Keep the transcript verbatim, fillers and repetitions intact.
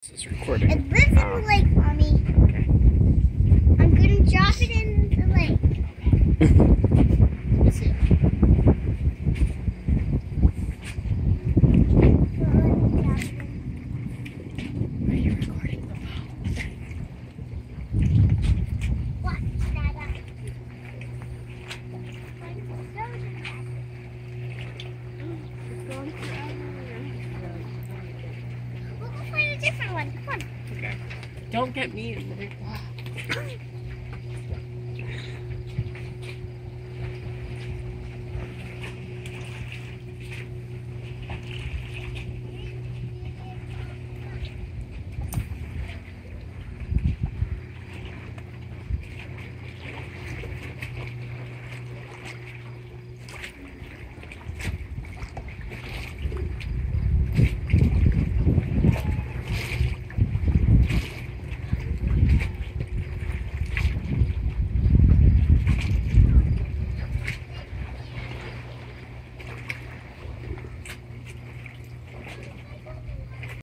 This is recording. It lives in uh, the lake, Mommy. Okay. I'm gonna drop it in the lake. Let's see. Are you recording the phone? What? Dada? We'll go find a different one. Come on. Okay. Don't get me in the way.